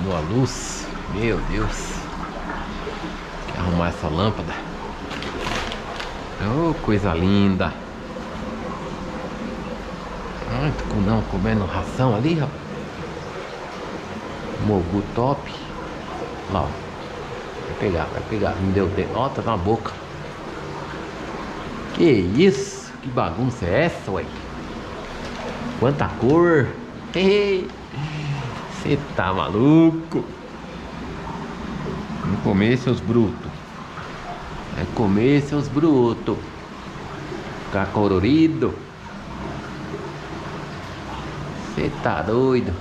acabou a luz. Meu Deus. Tem que arrumar essa lâmpada. Oh, coisa linda. Ai, tô não, comendo ração ali, rapaz. Mogu top. Lá, ó. Vai pegar. Me deu tempo. Ó, tá na boca. Que isso? Que bagunça é essa, ué? Quanta cor. Você tá maluco? Vamos comer, seus brutos. Vai comer, seus brutos. Ficar colorido. Você tá doido?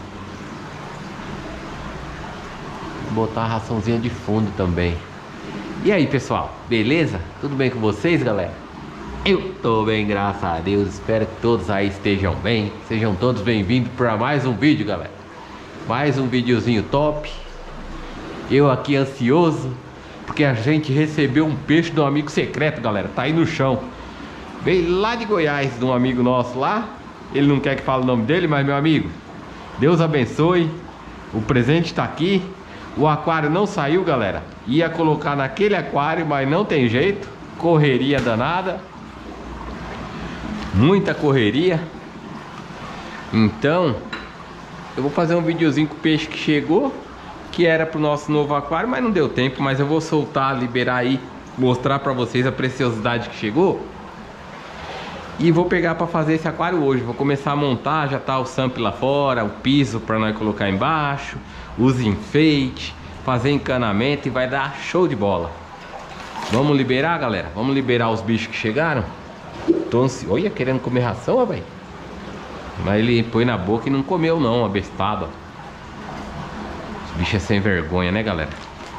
Vou botar a raçãozinha de fundo também. E aí, pessoal? Beleza? Tudo bem com vocês, galera? Eu tô bem, graças a Deus. Espero que todos aí estejam bem. Sejam todos bem-vindos para mais um vídeo, galera. Mais um videozinho top. Eu aqui ansioso, porque a gente recebeu um peixe de um amigo secreto, galera. Tá aí no chão. Veio lá de Goiás, de um amigo nosso lá. Ele não quer que fale o nome dele, mas meu amigo, Deus abençoe. O presente tá aqui. O aquário não saiu, galera. Ia colocar naquele aquário, mas não tem jeito. Correria danada. Muita correria. Então eu vou fazer um videozinho com o peixe que chegou, que era pro nosso novo aquário, mas não deu tempo. Mas eu vou soltar, liberar aí, mostrar pra vocês a preciosidade que chegou. E vou pegar pra fazer esse aquário hoje. Vou começar a montar, já tá o samp lá fora, o piso pra nós colocar embaixo, os enfeites, fazer encanamento e vai dar show de bola. Vamos liberar, galera? Vamos liberar os bichos que chegaram? Tô ansioso. Olha, querendo comer ração, ó, velho. Mas ele põe na boca e não comeu não, a bestada. Os bichos é sem vergonha, né, galera?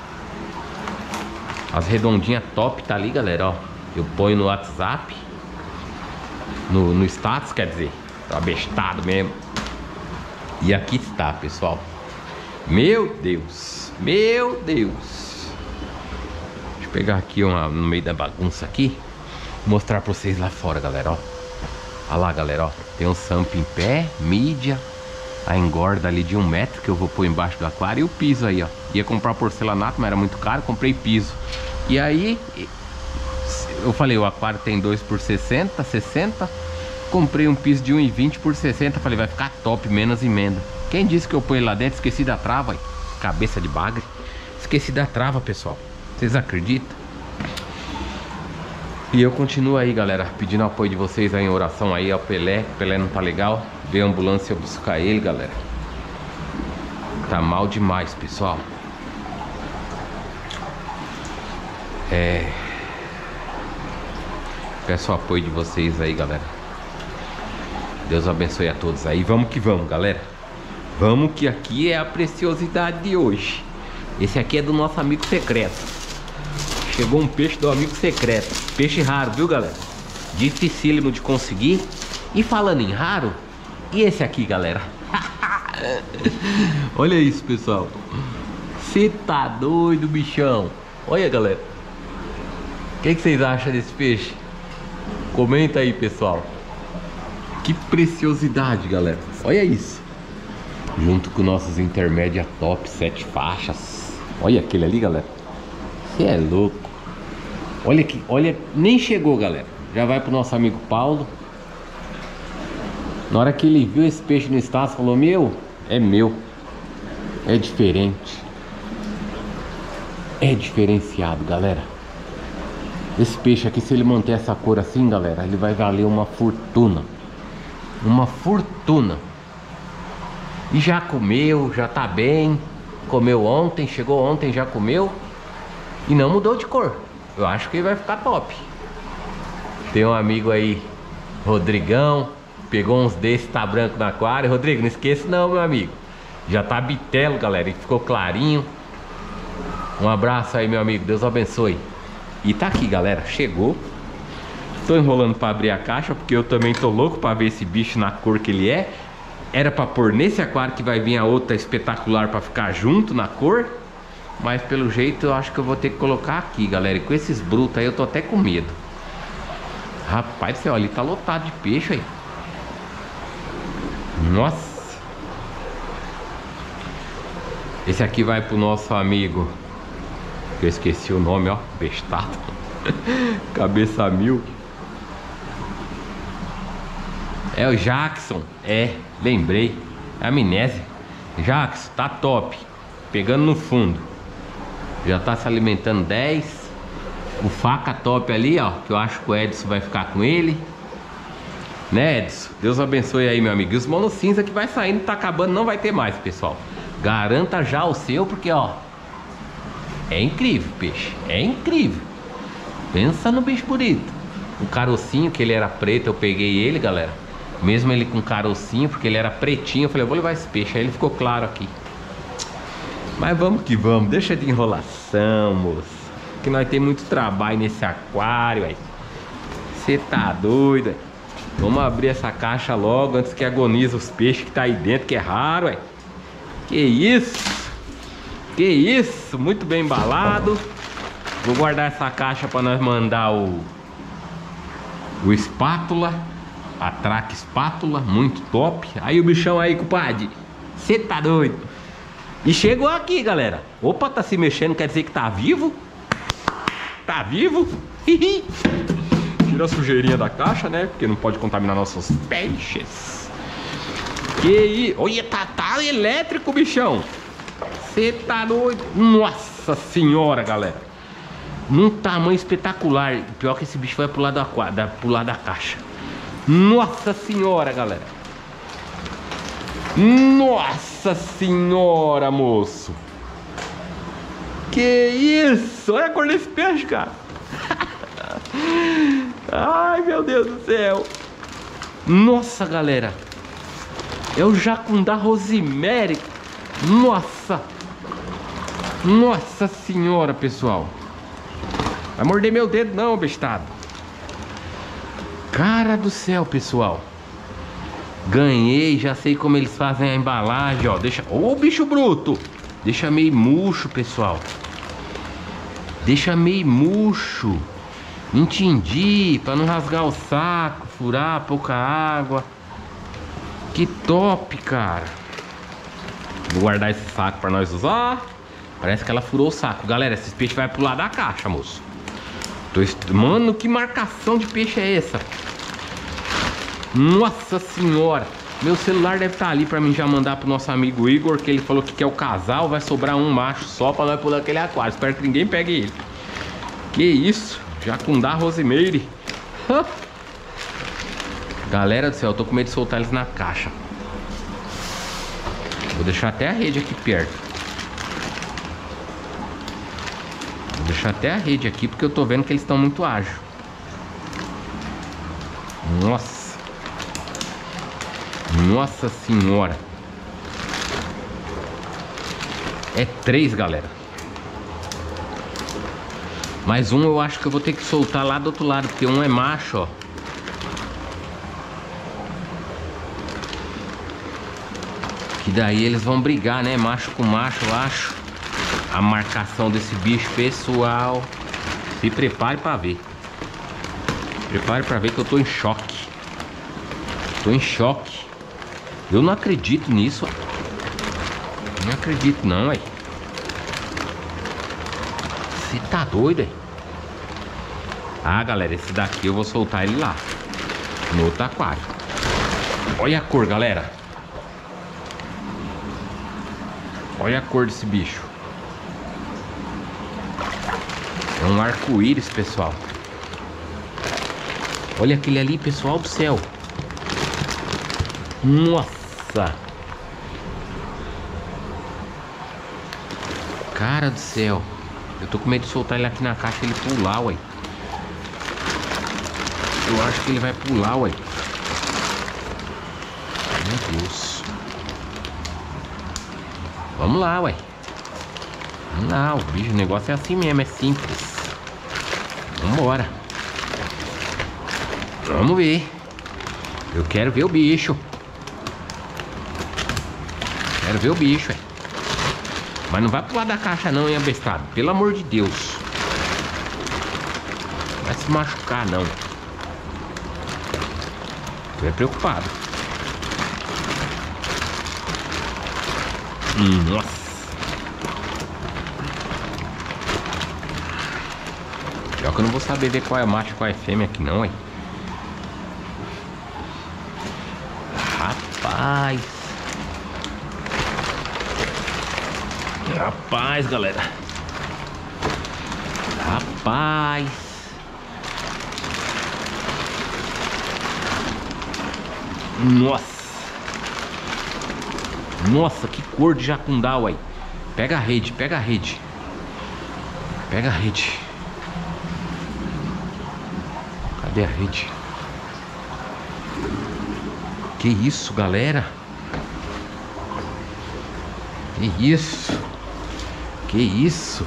As redondinhas top tá ali, galera, ó. Eu ponho no WhatsApp, no status, quer dizer. Tá abestado mesmo. E aqui está, pessoal. Meu Deus. Meu Deus. Deixa eu pegar aqui no meio da bagunça aqui. Mostrar pra vocês lá fora, galera, ó. Olha lá, galera, ó. Tem um samp em pé, mídia. A engorda ali de 1 metro que eu vou pôr embaixo do aquário. E o piso aí, ó. Ia comprar porcelanato, mas era muito caro. Comprei piso. E aí eu falei, o aquário tem 2 por 60. Comprei um piso de 1,20 por 60. Falei, vai ficar top, menos emenda. Quem disse que eu ponho lá dentro? Esqueci da trava, aí. Cabeça de bagre. Esqueci da trava, pessoal. Vocês acreditam? E eu continuo aí, galera, pedindo apoio de vocês aí em oração aí ao Pelé. O Pelé não tá legal. Veio a ambulância buscar ele, galera. Tá mal demais, pessoal. Peço o apoio de vocês aí, galera. Deus abençoe a todos aí. Vamos que vamos, galera. Vamos que aqui é a preciosidade de hoje. Esse aqui é do nosso amigo secreto. Chegou um peixe do amigo secreto. Peixe raro, viu, galera? Dificílimo de conseguir. E falando em raro, e esse aqui, galera? Olha isso, pessoal. Você tá doido, bichão? Olha, galera. O que vocês acham desse peixe? Comenta aí, pessoal. Que preciosidade, galera. Olha isso. Junto com nossos intermédia top 7 faixas. Olha aquele ali, galera. Você é louco. Olha aqui, olha, nem chegou, galera. Já vai pro nosso amigo Paulo. Na hora que ele viu esse peixe no status, falou, meu, é meu. É diferente. É diferenciado, galera. Esse peixe aqui, se ele manter essa cor assim, galera, ele vai valer uma fortuna. Uma fortuna. E já comeu, já tá bem. Comeu ontem, chegou ontem, já comeu. E não mudou de cor. Eu acho que ele vai ficar top. Tem um amigo aí, Rodrigão. Pegou uns desses, tá branco no aquário. Rodrigo, não esqueça não, meu amigo. Já tá bitelo, galera. E ficou clarinho. Um abraço aí, meu amigo. Deus abençoe. E tá aqui, galera. Chegou. Tô enrolando pra abrir a caixa, porque eu também tô louco pra ver esse bicho na cor que ele é. Era pra pôr nesse aquário que vai vir a outra espetacular pra ficar junto na cor. Mas pelo jeito eu acho que eu vou ter que colocar aqui, galera. E com esses brutos aí eu tô até com medo. Rapaz do céu, ali tá lotado de peixe aí. Nossa. Esse aqui vai pro nosso amigo, que eu esqueci o nome, ó, bestado. Cabeça mil. É o Jackson, lembrei. Amnésia. Jackson, tá top. Pegando no fundo. Já tá se alimentando 10. O faca top ali, ó, que eu acho que o Edson vai ficar com ele. Né, Edson? Deus abençoe aí, meu amigo. E os monos cinza que vai saindo, tá acabando, não vai ter mais, pessoal. Garanta já o seu, porque, ó, é incrível, peixe. É incrível. Pensa no bicho bonito. O carocinho, que ele era preto, eu peguei ele, galera. Mesmo ele com carocinho, porque ele era pretinho, eu falei, eu vou levar esse peixe. Aí ele ficou claro aqui. Mas vamos que vamos, deixa de enrolação, moço. Que nós temos muito trabalho nesse aquário, aí. Você tá doido, aí. Vamos abrir essa caixa logo antes que agonize os peixes que tá aí dentro, que é raro, aí. Que isso? Que isso? Muito bem embalado. Vou guardar essa caixa para nós mandar o espátula. A traque espátula, muito top. Aí o bichão aí, compadre. Você tá doido? E chegou aqui, galera. Opa, tá se mexendo, quer dizer que tá vivo? Tá vivo? Tira a sujeirinha da caixa, né? Porque não pode contaminar nossos peixes. Olha, tá elétrico, bichão. Você tá doido? Nossa senhora, galera. Num tamanho espetacular. Pior que esse bicho vai pro lado da caixa. Nossa senhora, galera. Nossa senhora, moço. Que isso? Olha a cor desse peixe, cara. Ai, meu Deus do céu. Nossa, galera. É o jacundá rosemary. Nossa. Nossa senhora, pessoal. Vai morder meu dedo não, bestado. Cara do céu, pessoal. Ganhei, já sei como eles fazem a embalagem, ó. Deixa... Ô, bicho bruto. Deixa meio murcho, pessoal. Deixa meio murcho. Entendi, pra não rasgar o saco, furar, pouca água. Que top, cara. Vou guardar esse saco pra nós usar. Parece que ela furou o saco. Galera, esses peixes vai pro lado da caixa, moço. Mano, que marcação de peixe é essa? Nossa senhora. Meu celular deve estar ali pra mim já mandar pro nosso amigo Igor, que ele falou que quer o casal. Vai sobrar um macho só pra nós pular aquele aquário. Espero que ninguém pegue ele. Que isso? Jacundá rosemary. Galera do céu, eu tô com medo de soltar eles na caixa. Vou deixar até a rede aqui perto. Vou deixar até a rede aqui, porque eu tô vendo que eles estão muito ágeis. Nossa. Nossa senhora. É 3, galera. Mais um eu acho que eu vou ter que soltar lá do outro lado, porque um é macho, ó. Que daí eles vão brigar, né? Macho com macho, eu acho. A marcação desse bicho, pessoal. Se prepare pra ver. Prepare pra ver que eu tô em choque. Tô em choque. Eu não acredito nisso. Não acredito não, ué. Você tá doido, ué? Ah, galera, esse daqui eu vou soltar ele lá, no outro aquário. Olha a cor, galera. Olha a cor desse bicho. É um arco-íris, pessoal. Olha aquele ali, pessoal do céu. Nossa. Cara do céu. Eu tô com medo de soltar ele aqui na caixa e ele pular, ué. Eu acho que ele vai pular, ué. Meu Deus. Vamos lá, ué. Vamos lá, o bicho, o negócio é assim mesmo, é simples. Vambora. Vamos ver. Eu quero ver o bicho. Quero ver o bicho, ué. Mas não vai pular da caixa não, hein, abestado. Pelo amor de Deus. Não vai se machucar, não. Tô é preocupado. Nossa. que eu não vou saber ver qual é macho e qual é fêmea aqui não, hein? Rapaz. Rapaz, galera. Rapaz. Nossa. Nossa, que cor de jacundá, uai. Pega a rede, pega a rede. Pega a rede. Cadê a rede? Que isso, galera? Que isso? Que isso?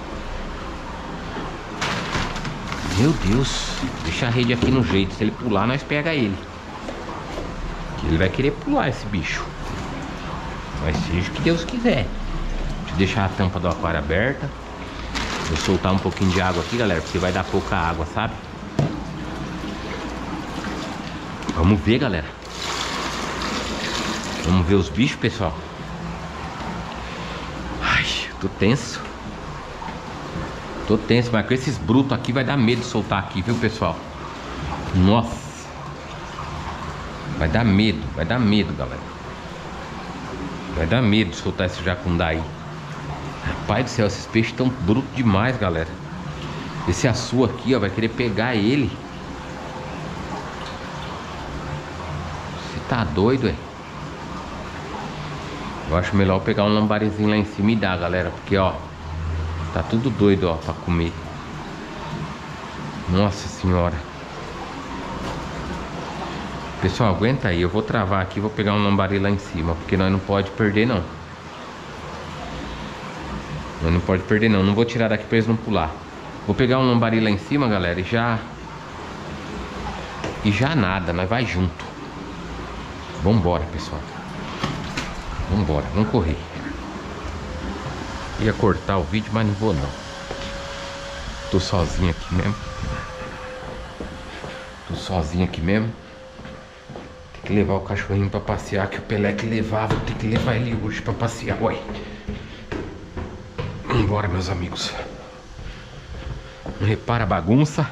Meu Deus. Deixa a rede aqui no jeito. Se ele pular, nós pega ele. Ele vai querer pular, esse bicho. Mas seja o que Deus quiser. Deixa eu deixar a tampa do aquário aberta. Vou soltar um pouquinho de água aqui, galera, porque vai dar pouca água, sabe? Vamos ver, galera. Vamos ver os bichos, pessoal. Ai, tô tenso. Tô tenso, mas com esses brutos aqui vai dar medo de soltar aqui, viu, pessoal? Nossa. Vai dar medo, galera. Vai dar medo de soltar esse jacundá aí. Rapaz do céu, esses peixes estão brutos demais, galera. Esse açu aqui, ó, vai querer pegar ele. Você tá doido, é? Eu acho melhor eu pegar um lambarizinho lá em cima e dar, galera. Porque, ó, tá tudo doido, ó, pra comer. Nossa senhora. Pessoal, aguenta aí. Eu vou travar aqui, vou pegar um lambari lá em cima. Porque nós não pode perder, não. Nós não pode perder, não. Não vou tirar daqui pra eles não pular. Vou pegar um lambari lá em cima, galera, e já... E já nada, nós vai junto. Vambora, pessoal. Vambora, vamos correr. Ia cortar o vídeo, mas não vou não. Tô sozinho aqui mesmo. Tô sozinho aqui mesmo. Tem que levar o cachorrinho pra passear, que o Pelé que levava. Tem que levar ele hoje pra passear. Oi. Vambora, meus amigos. Não repara a bagunça.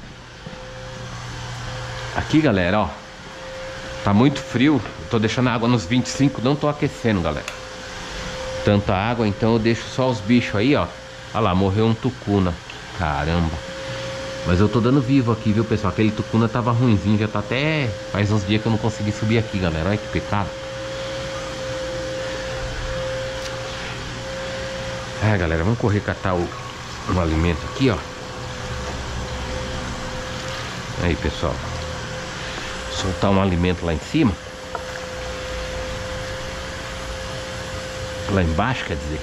Aqui, galera, ó, tá muito frio. Eu tô deixando a água nos 25. Não tô aquecendo, galera, tanta água. Então eu deixo só os bichos aí, ó. Olha lá, morreu um tucuna. Caramba. Mas eu tô dando vivo aqui, viu, pessoal? Aquele tucuna tava ruinzinho. Já tá até... Faz uns dias que eu não consegui subir aqui, galera. Olha que pecado. É, galera, vamos correr catar o alimento aqui, ó. Aí, pessoal. Soltar um alimento lá em cima. Lá embaixo, quer dizer.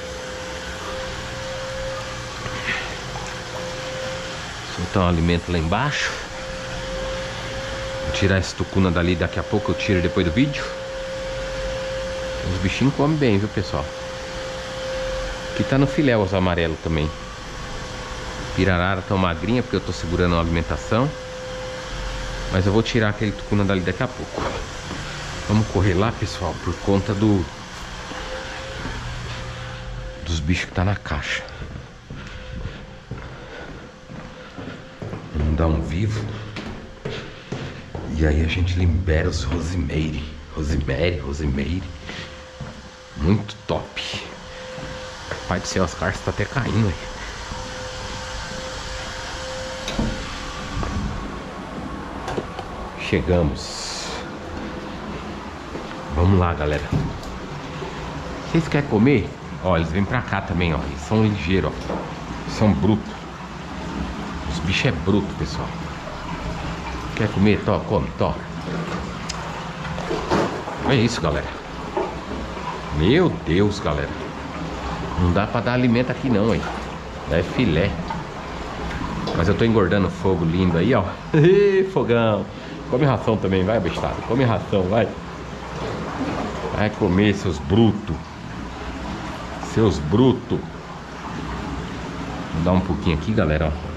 Soltar um alimento lá embaixo. Vou tirar esse tucuna dali. Daqui a pouco eu tiro depois do vídeo. Os bichinhos comem bem, viu, pessoal? Aqui tá no filé os amarelos também. Pirarara tão magrinha porque eu tô segurando a alimentação. Mas eu vou tirar aquele tucuna dali daqui a pouco. Vamos correr lá, pessoal, por conta dos bichos que tá na caixa. Vamos dar um vivo. E aí a gente libera os Rosemary. Rosemary. Muito top. Pai do céu, as caixas tá até caindo aí. Chegamos. Vamos lá, galera. Vocês querem comer? Ó, eles vêm pra cá também, ó. Eles são ligeiros, ó. São brutos. Os bichos é bruto, pessoal. Quer comer? Tó, come, tó. Olha isso, galera. Meu Deus, galera. Não dá pra dar alimento aqui não, hein. É filé. Mas eu tô engordando fogo lindo aí, ó. Fogão. Come ração também, vai, bestado. Come ração, vai. Vai comer, seus brutos. Seus brutos. Vou dar um pouquinho aqui, galera, ó.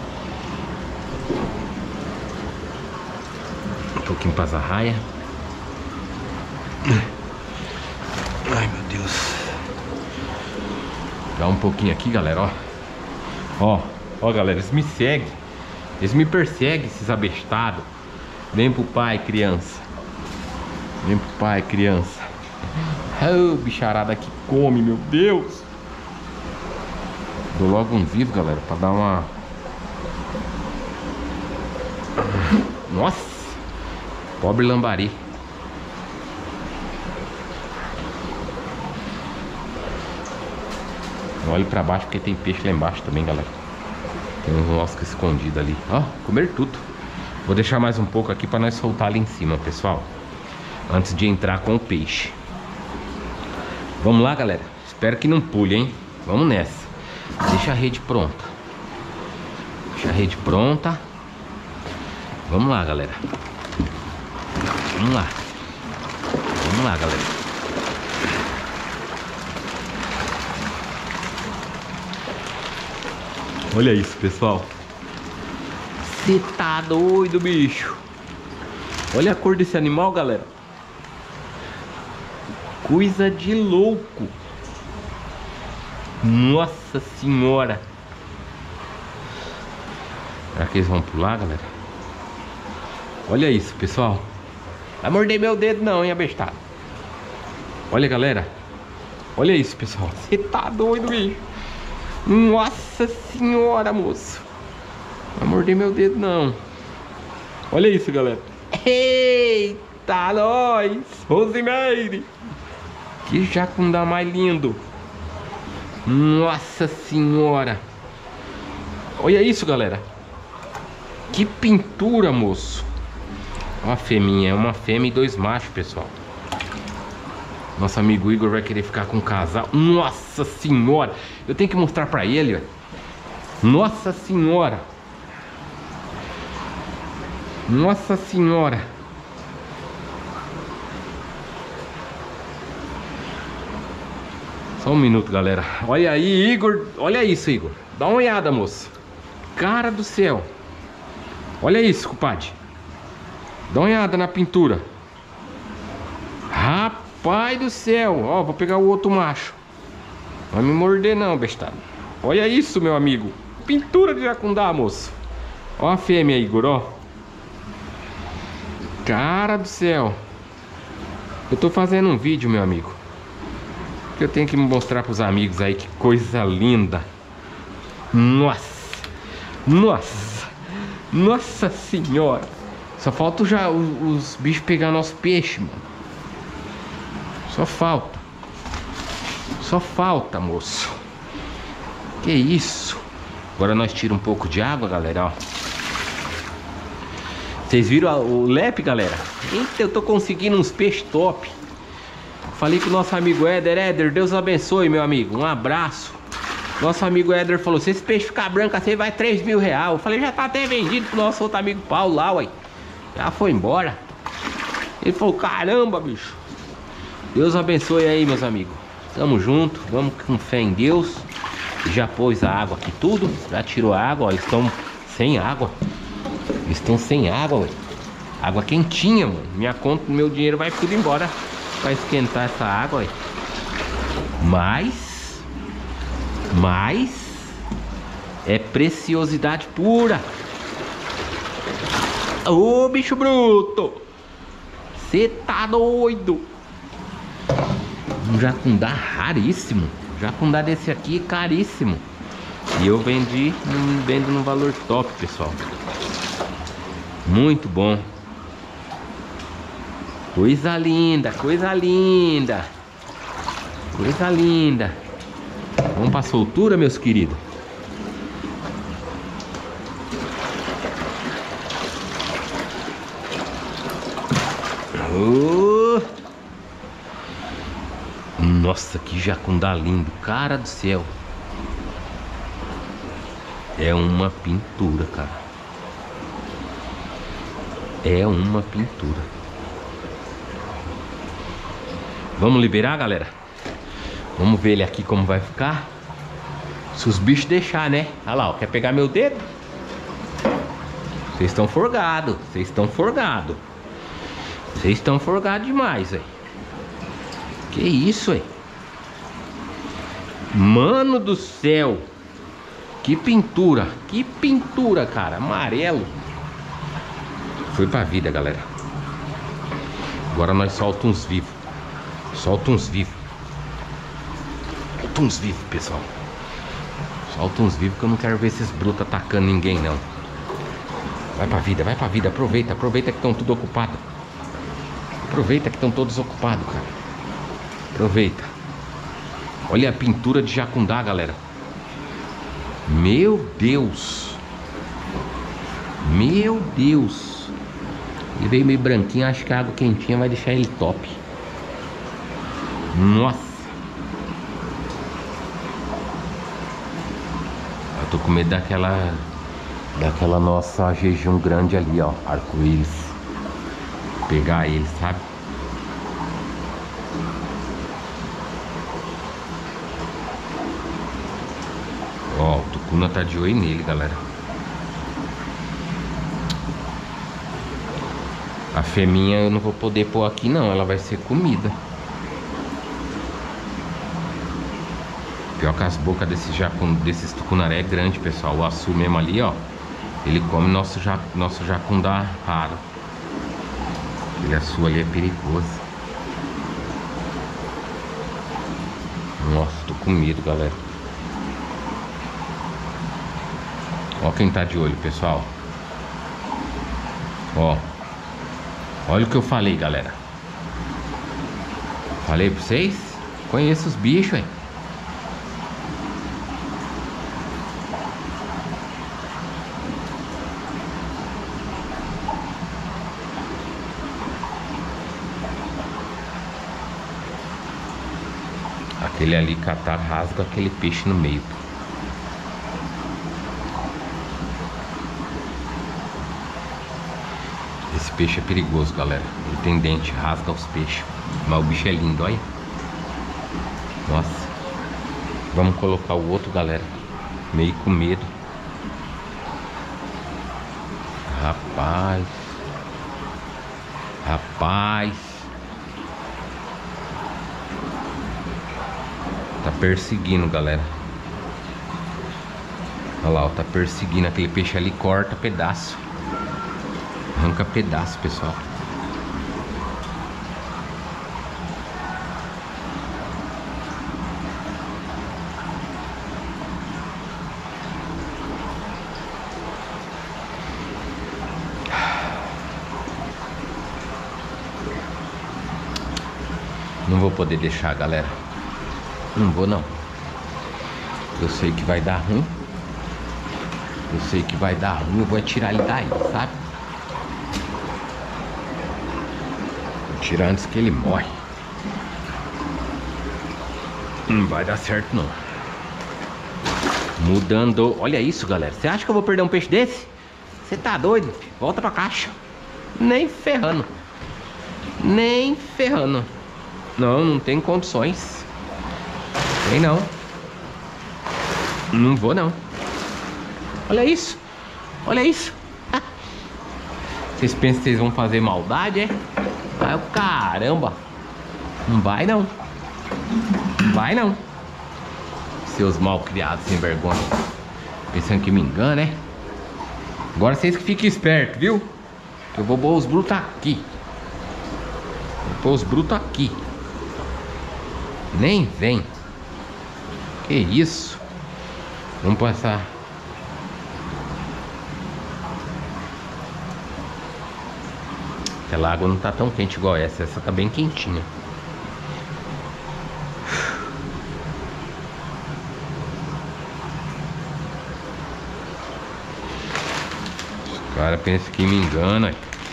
Um pouquinho pra zarraia. Ai, meu Deus. Dá um pouquinho aqui, galera, ó. Ó, galera, eles me seguem. Eles me perseguem, esses abestados. Vem pro pai, criança. Vem pro pai, criança. Oh, bicharada que come, meu Deus. Dou logo um vivo, galera, pra dar uma... Nossa, pobre lambari. Olhe pra baixo porque tem peixe lá embaixo também, galera. Tem uns oscos escondidos ali. Ó, comer tudo. Vou deixar mais um pouco aqui pra nós soltar ali em cima, pessoal, antes de entrar com o peixe. Vamos lá, galera. Espero que não pule, hein? Vamos nessa. Deixa a rede pronta. Deixa a rede pronta. Vamos lá, galera. Vamos lá. Vamos lá, galera. Olha isso, pessoal. Você tá doido, bicho. Olha a cor desse animal, galera. Coisa de louco. Nossa senhora. Será que eles vão pular, galera? Olha isso, pessoal. Vai morder meu dedo não, hein, abestado. Olha, galera. Olha isso, pessoal. Você tá doido, bicho. Nossa senhora, moço. Vai morder meu dedo não. Olha isso, galera. Eita, nós. Rosimeire. Que jacundá mais lindo. Nossa senhora. Olha isso, galera. Que pintura, moço. Uma fêmea, é uma fêmea e 2 machos, pessoal. Nosso amigo Igor vai querer ficar com um casal. Nossa senhora. Eu tenho que mostrar pra ele, ó. Nossa senhora. Nossa senhora. Só um minuto, galera. Olha aí, Igor. Olha isso, Igor. Dá uma olhada, moço. Cara do céu. Olha isso, compadre. Dá uma olhada na pintura. Rapaz do céu. Ó, vou pegar o outro macho. Não vai me morder não, bestado. Olha isso, meu amigo. Pintura de jacundá, moço. Ó a fêmea, Igor, ó. Cara do céu. Eu tô fazendo um vídeo, meu amigo, que eu tenho que mostrar pros amigos aí. Que coisa linda. Nossa. Nossa. Nossa senhora. Só falta já os bichos pegar nosso peixe, mano. Só falta. Só falta, moço. Que isso. Agora nós tiramos um pouco de água, galera, ó. Vocês viram o lepe, galera? Eita, eu tô conseguindo uns peixes top. Falei com o nosso amigo Éder. Éder, Deus abençoe, meu amigo. Um abraço. Nosso amigo Éder falou: se esse peixe ficar branco assim, vai 3 mil reais. Eu falei: já tá até vendido pro nosso outro amigo Paulo lá, ué. Já foi embora. Ele falou: caramba, bicho. Deus abençoe aí, meus amigos. Tamo junto, vamos com fé em Deus. Já pôs a água aqui tudo. Já tirou a água, ó. Eles estão sem água. Eles estão sem água, ué. Água quentinha, mano. Minha conta, meu dinheiro vai tudo embora pra esquentar essa água, ué. Mas é preciosidade pura. Ô, bicho bruto. Cê tá doido. Um jacundá raríssimo. Jacundá desse aqui é caríssimo. E eu vendo no valor top, pessoal. Muito bom. Coisa linda, coisa linda. Coisa linda. Vamos pra soltura, meus queridos. Oh. Nossa, que jacundá lindo. Cara do céu. É uma pintura, cara. É uma pintura. Vamos liberar, galera? Vamos ver ele aqui como vai ficar. Se os bichos deixar, né? Olha lá, ó, quer pegar meu dedo? Vocês estão forgados. Vocês estão forgados. Vocês estão forgados demais, velho. Que isso, velho? Mano do céu. Que pintura, cara. Amarelo. Foi pra vida, galera. Agora nós solta uns vivos. Solta uns vivos, pessoal. Solta uns vivos que eu não quero ver esses brutos atacando ninguém, não. Vai pra vida. Aproveita que estão tudo ocupados. Aproveita que estão todos ocupados, cara. Aproveita. Olha a pintura de jacundá, galera. Meu Deus. Meu Deus. Ele veio meio branquinho. Acho que a água quentinha vai deixar ele top. Nossa. Eu tô com medo daquela nossa jejum grande ali, ó. Arco-íris. Pegar ele, sabe? Ó, o tucuna tá de olho nele, galera. A fêmea eu não vou poder pôr aqui não, ela vai ser comida. Pior que as bocas desses tucunaré é grande, pessoal. O açu mesmo ali, ó, ele come nosso jacundá raro. Aquele açu ali é perigoso. Nossa, tô com medo, galera. Ó quem tá de olho, pessoal. Ó. Olha o que eu falei, galera. Falei pra vocês? Conheço os bichos, hein? Aquele ali catar, rasga aquele peixe no meio. Esse peixe é perigoso, galera. Ele tem dente, rasga os peixes. Mas o bicho é lindo, olha. Nossa. Vamos colocar o outro, galera. Meio com medo. Rapaz. Tá perseguindo, galera. Olha lá, ó, tá perseguindo. Aquele peixe ali corta pedaço. Arranca pedaço, pessoal. Não vou poder deixar, galera. Não vou, não. Eu sei que vai dar ruim. Eu vou tirar ele daí, sabe? Vou tirar antes que ele morre. Não vai dar certo, não. Mudando. Olha isso, galera. Você acha que eu vou perder um peixe desse? Você tá doido? Volta pra caixa. Nem ferrando. Não tem condições. Tem não. Não vou não. Olha isso. Vocês pensam que vocês vão fazer maldade, é? Ai, caramba. Não vai não. Seus mal criados sem vergonha. Pensando que me engana, né? Agora vocês que fiquem espertos, viu? Eu vou pôr os brutos aqui. Nem vem. Que isso? Vamos passar. Aquela água não tá tão quente igual essa. Essa tá bem quentinha. Os caras pensam que me engana.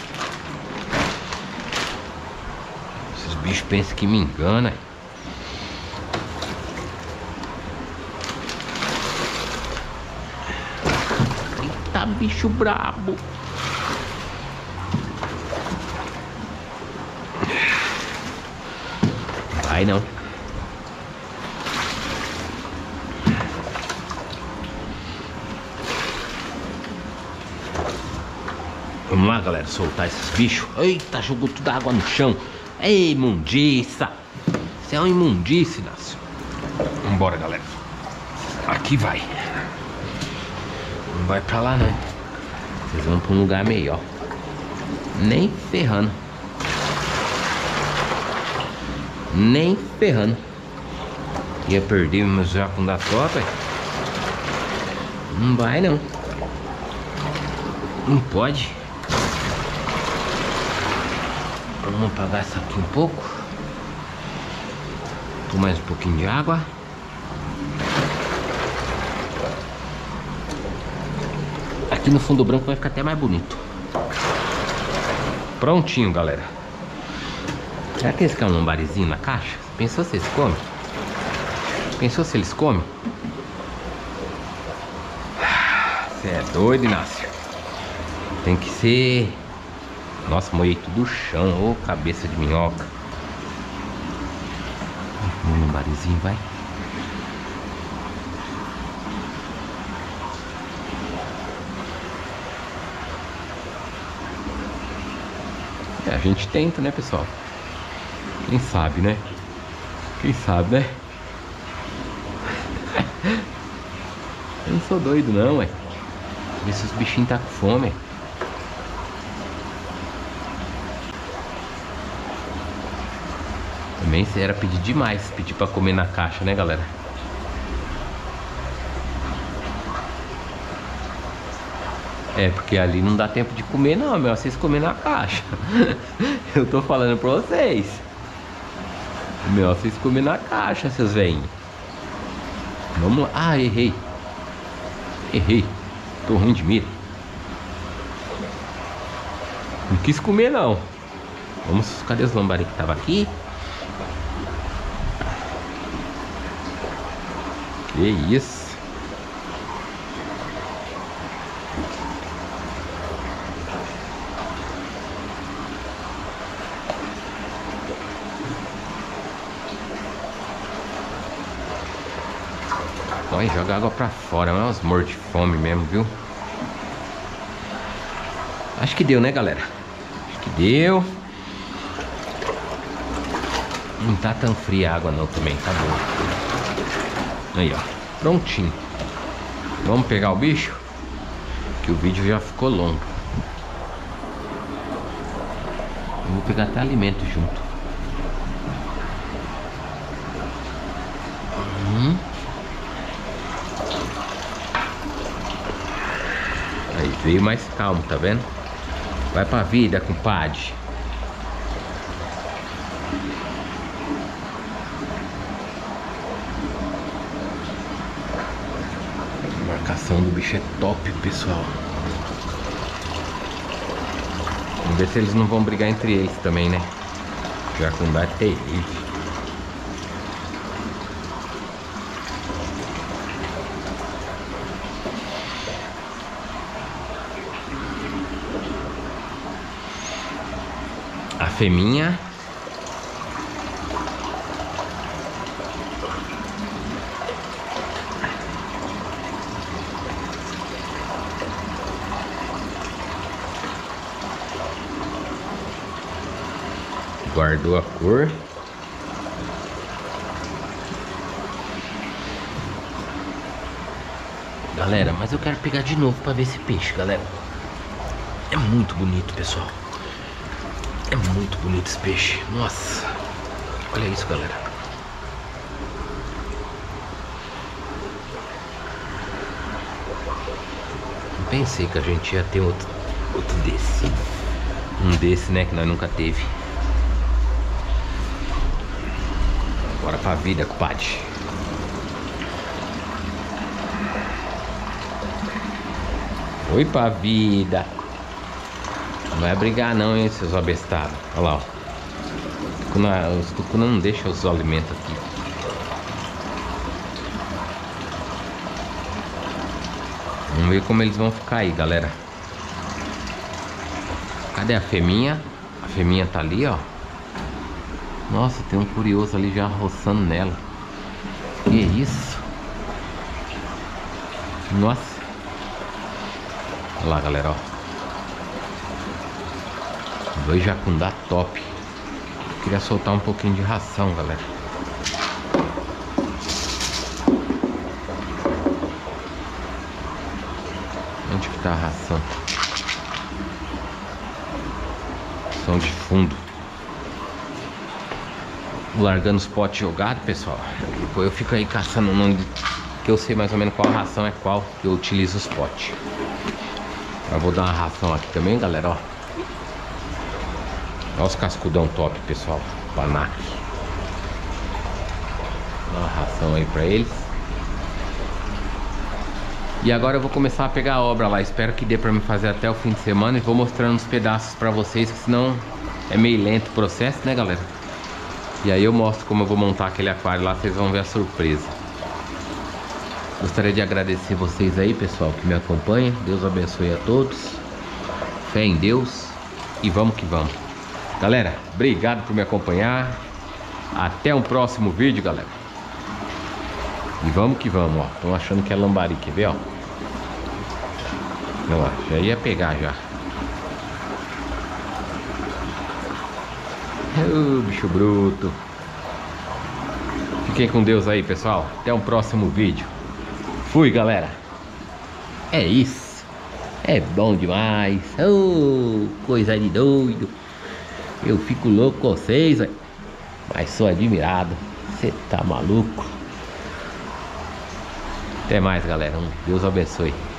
Esses bichos pensam que me engana. Eita, bicho brabo. Vai não. Vamos lá, galera, soltar esses bichos. Eita, jogou toda a água no chão. Ei, imundiça. Isso é uma imundice, Nácio. Vambora, galera. Aqui vai. Não vai pra lá não. Vocês vão pra um lugar melhor. Nem ferrando. Nem ferrando. Ia perder meus jacos da tropa. Não vai não. Não pode. Vamos apagar isso aqui um pouco. Tomar mais um pouquinho de água. Aqui no fundo branco vai ficar até mais bonito. Prontinho, galera. Será que eles querem um lambarizinho na caixa? Pensou se eles comem? Pensou se eles comem? Você é doido, Inácio. Tem que ser... Nossa, molhei tudo o chão. Ô, cabeça de minhoca. Um lambarizinho, vai. A gente tenta, né, pessoal? Quem sabe, né? Quem sabe, né? Eu não sou doido não, ué. Ver se os bichinhos tá com fome. Também era pedir demais, pedir pra comer na caixa, né, galera? É, porque ali não dá tempo de comer não, meu. Vocês comer na caixa. Eu tô falando pra vocês. Meu, vocês comer na caixa, seus velhinhos. Vamos lá. Ah, errei. Errei. Tô ruim de mira. Não quis comer não. Vamos, cadê os lambari que tava aqui? Que isso. Olha, joga água pra fora, é uns morros de fome mesmo, viu? Acho que deu, né, galera? Acho que deu. Não tá tão fria a água não também, tá bom. Aí, ó, prontinho. Vamos pegar o bicho? Que o vídeo já ficou longo. Eu vou pegar até alimento junto. Aí veio mais calmo, tá vendo? Vai pra vida, compadre. A marcação do bicho é top, pessoal. Vamos ver se eles não vão brigar entre eles também, né? Já que não dá, é terrível. A fêmea guardou a cor. Galera, mas eu quero pegar de novo pra ver esse peixe, galera. É muito bonito, pessoal. É muito bonito esse peixe. Nossa, olha isso, galera. Não pensei que a gente ia ter outro desse. Um desse, né, que nós nunca teve. Bora pra vida, compadre. Foi pra vida. Não vai brigar não, hein, seus abestados. Olha lá, ó. Os tucunas não deixam os alimentos aqui. Vamos ver como eles vão ficar aí, galera. Cadê a fêmea? A fêmea tá ali, ó. Nossa, tem um curioso ali já roçando nela. Que isso? Nossa. Olha lá, galera, ó. Dois jacundá top. Queria soltar um pouquinho de ração, galera. tá a ração. Som de fundo. Largando os potes jogados, pessoal. Depois eu fico aí caçando o nome que eu sei mais ou menos qual ração é qual que eu utilizo os potes. Eu vou dar uma ração aqui também, galera, ó. Olha os cascudão top, pessoal. Panac. Dá uma ração aí pra eles. E agora eu vou começar a pegar a obra lá. Espero que dê pra me fazer até o fim de semana. E vou mostrando os pedaços pra vocês, que senão é meio lento o processo, né, galera? E aí eu mostro como eu vou montar aquele aquário lá. Vocês vão ver a surpresa. Gostaria de agradecer vocês aí, pessoal, que me acompanham. Deus abençoe a todos. Fé em Deus. E vamos que vamos. Galera, obrigado por me acompanhar. Até um próximo vídeo, galera. E vamos que vamos, ó. Estão achando que é lambari, quer ver, ó? Ó, já ia pegar já. Bicho bruto. Fiquem com Deus aí, pessoal. Até um próximo vídeo. Fui, galera. É isso. É bom demais. Coisa de doido. Eu fico louco com vocês, véio. Mas sou admirado. Você tá maluco. Até mais, galera. Deus abençoe.